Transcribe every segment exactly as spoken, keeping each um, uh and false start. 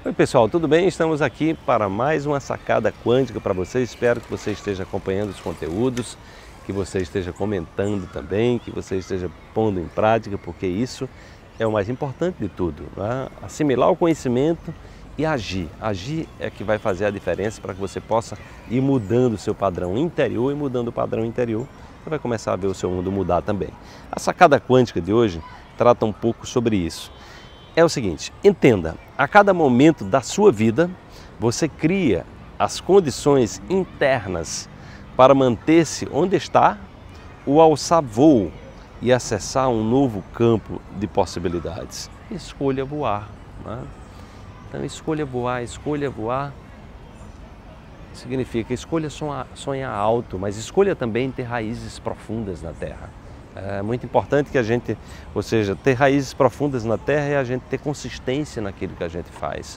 Oi pessoal, tudo bem? Estamos aqui para mais uma sacada quântica para você. Espero que você esteja acompanhando os conteúdos, que você esteja comentando também, que você esteja pondo em prática, porque isso é o mais importante de tudo, né? Assimilar o conhecimento e agir. Agir é que vai fazer a diferença para que você possa ir mudando o seu padrão interior e mudando o padrão interior, você vai começar a ver o seu mundo mudar também. A sacada quântica de hoje trata um pouco sobre isso. É o seguinte, entenda, a cada momento da sua vida, você cria as condições internas para manter-se onde está ou alçar voo e acessar um novo campo de possibilidades. Escolha voar, né? Então escolha voar, escolha voar significa escolha sonhar, sonhar alto, mas escolha também ter raízes profundas na terra. É muito importante que a gente, ou seja, ter raízes profundas na terra é a gente ter consistência naquilo que a gente faz.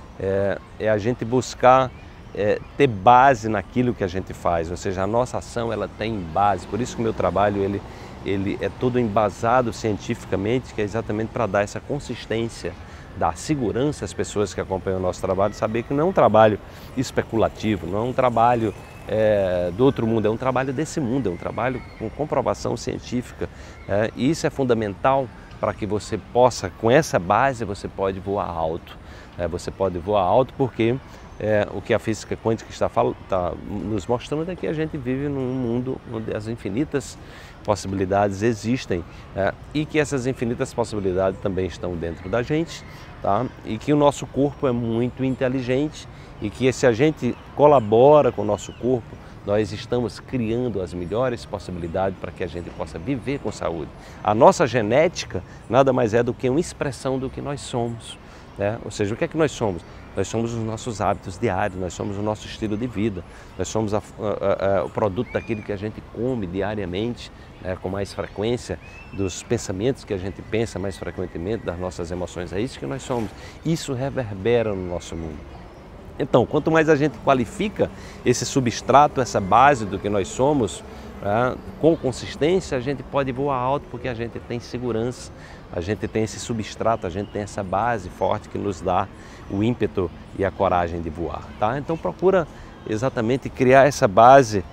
É, é a gente buscar é, ter base naquilo que a gente faz, ou seja, a nossa ação ela tem base. Por isso que o meu trabalho ele, ele é todo embasado cientificamente, que é exatamente para dar essa consistência, dar segurança às pessoas que acompanham o nosso trabalho, saber que não é um trabalho especulativo, não é um trabalho É, do outro mundo, é um trabalho desse mundo, é um trabalho com comprovação científica, é, e isso é fundamental para que você possa, com essa base, você pode voar alto. É, você pode voar alto porque é, o que a física quântica está, está nos mostrando é que a gente vive num mundo onde as infinitas possibilidades existem, é, e que essas infinitas possibilidades também estão dentro da gente, tá? E que o nosso corpo é muito inteligente e que se a gente colabora com o nosso corpo, nós estamos criando as melhores possibilidades para que a gente possa viver com saúde. A nossa genética nada mais é do que uma expressão do que nós somos, né? Ou seja, o que é que nós somos? Nós somos os nossos hábitos diários, nós somos o nosso estilo de vida, nós somos a, a, a, o produto daquilo que a gente come diariamente, né, com mais frequência, dos pensamentos que a gente pensa mais frequentemente, das nossas emoções. É isso que nós somos. Isso reverbera no nosso mundo. Então, quanto mais a gente qualifica esse substrato, essa base do que nós somos, né, com consistência, a gente pode voar alto porque a gente tem segurança, a gente tem esse substrato, a gente tem essa base forte que nos dá o ímpeto e a coragem de voar, tá? Então procura exatamente criar essa base,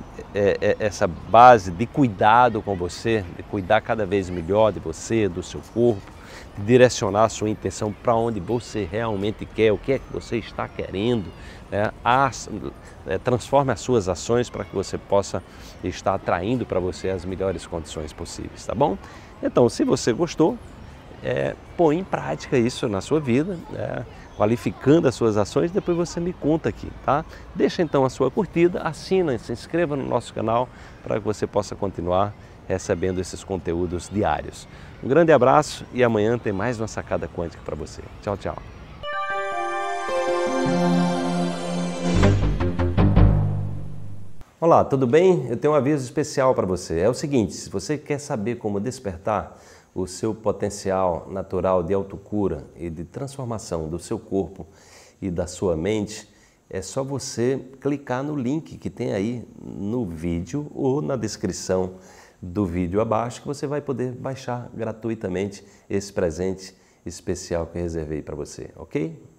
é, é, essa base de cuidado com você, de cuidar cada vez melhor de você, do seu corpo, de direcionar a sua intenção para onde você realmente quer, o que é que você está querendo, né? As, é, transforme as suas ações para que você possa estar atraindo para você as melhores condições possíveis, tá bom? Então, se você gostou, é, põe em prática isso na sua vida, né? Qualificando as suas ações, depois você me conta aqui, tá? Deixa então a sua curtida, assina, se inscreva no nosso canal para que você possa continuar recebendo esses conteúdos diários. Um grande abraço e amanhã tem mais uma sacada quântica para você. Tchau, tchau. Olá, tudo bem? Eu tenho um aviso especial para você. É o seguinte, se você quer saber como despertar o seu potencial natural de autocura e de transformação do seu corpo e da sua mente, é só você clicar no link que tem aí no vídeo ou na descrição do vídeo abaixo, que você vai poder baixar gratuitamente esse presente especial que eu reservei para você, ok?